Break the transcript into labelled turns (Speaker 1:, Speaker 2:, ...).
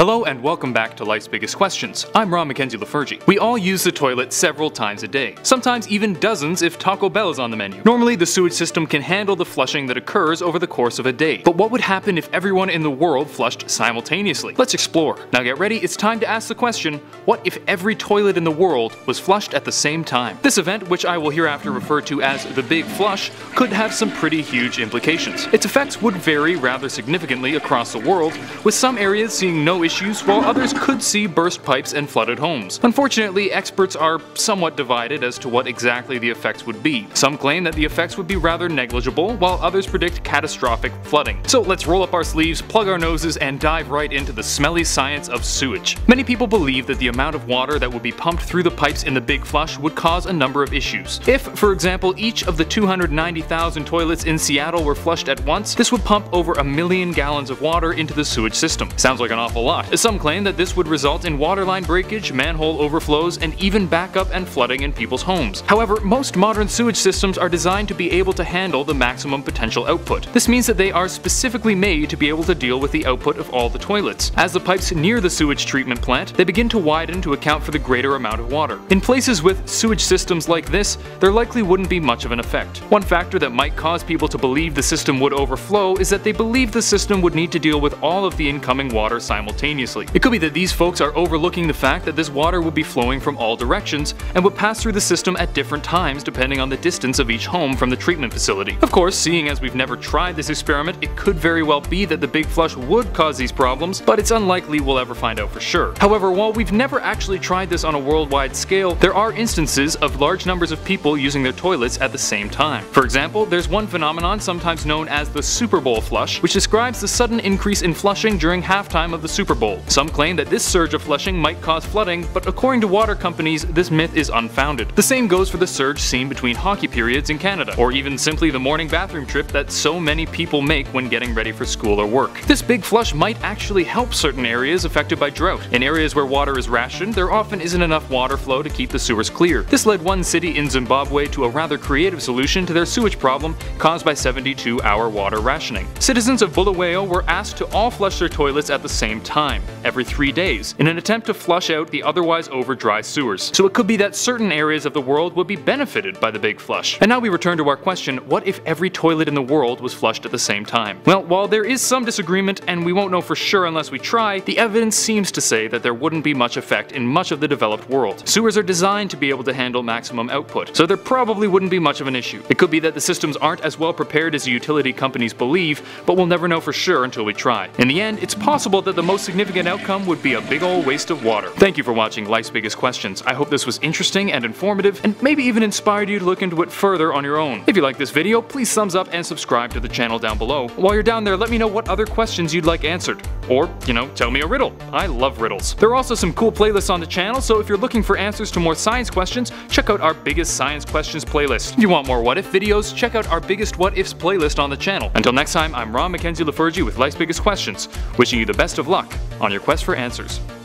Speaker 1: Hello and welcome back to Life's Biggest Questions. I'm Ron Mackenzie Lafergie. We all use the toilet several times a day, sometimes even dozens if Taco Bell is on the menu. Normally the sewage system can handle the flushing that occurs over the course of a day. But what would happen if everyone in the world flushed simultaneously? Let's explore. Now get ready, it's time to ask the question, what if every toilet in the world was flushed at the same time? This event, which I will hereafter refer to as the Big Flush, could have some pretty huge implications. Its effects would vary rather significantly across the world, with some areas seeing no issues while others could see burst pipes and flooded homes. Unfortunately, experts are somewhat divided as to what exactly the effects would be. Some claim that the effects would be rather negligible, while others predict catastrophic flooding. So let's roll up our sleeves, plug our noses, and dive right into the smelly science of sewage. Many people believe that the amount of water that would be pumped through the pipes in the Big Flush would cause a number of issues. If, for example, each of the 290,000 toilets in Seattle were flushed at once, this would pump over 1 million gallons of water into the sewage system. Sounds like an awful lot. Some claim that this would result in waterline breakage, manhole overflows, and even backup and flooding in people's homes. However, most modern sewage systems are designed to be able to handle the maximum potential output. This means that they are specifically made to be able to deal with the output of all the toilets. As the pipes near the sewage treatment plant, they begin to widen to account for the greater amount of water. In places with sewage systems like this, there likely wouldn't be much of an effect. One factor that might cause people to believe the system would overflow is that they believe the system would need to deal with all of the incoming water simultaneously. It could be that these folks are overlooking the fact that this water would be flowing from all directions and would pass through the system at different times depending on the distance of each home from the treatment facility. Of course, seeing as we've never tried this experiment, it could very well be that the Big Flush would cause these problems, but it's unlikely we'll ever find out for sure. However, while we've never actually tried this on a worldwide scale, there are instances of large numbers of people using their toilets at the same time. For example, there's one phenomenon sometimes known as the Super Bowl flush, which describes the sudden increase in flushing during halftime of the Super Bowl. Some claim that this surge of flushing might cause flooding, but according to water companies, this myth is unfounded. The same goes for the surge seen between hockey periods in Canada, or even simply the morning bathroom trip that so many people make when getting ready for school or work. This big flush might actually help certain areas affected by drought. In areas where water is rationed, there often isn't enough water flow to keep the sewers clear. This led one city in Zimbabwe to a rather creative solution to their sewage problem caused by 72-hour water rationing. Citizens of Bulawayo were asked to all flush their toilets at the same time, every 3 days, in an attempt to flush out the otherwise over dry sewers. So it could be that certain areas of the world would be benefited by the Big Flush. And now we return to our question, what if every toilet in the world was flushed at the same time? Well, while there is some disagreement, and we won't know for sure unless we try, the evidence seems to say that there wouldn't be much effect in much of the developed world. Sewers are designed to be able to handle maximum output, so there probably wouldn't be much of an issue. It could be that the systems aren't as well prepared as the utility companies believe, but we'll never know for sure until we try. In the end, it's possible that the most significant outcome would be a big ol' waste of water. Thank you for watching Life's Biggest Questions. I hope this was interesting and informative, and maybe even inspired you to look into it further on your own. If you like this video, please thumbs up and subscribe to the channel down below. While you're down there, let me know what other questions you'd like answered. Or, tell me a riddle. I love riddles. There are also some cool playlists on the channel, so if you're looking for answers to more science questions, check out our Biggest Science Questions playlist. If you want more What If videos, check out our Biggest What Ifs playlist on the channel. Until next time, I'm Ron Mackenzie Lafergie with Life's Biggest Questions, wishing you the best of luck on your quest for answers.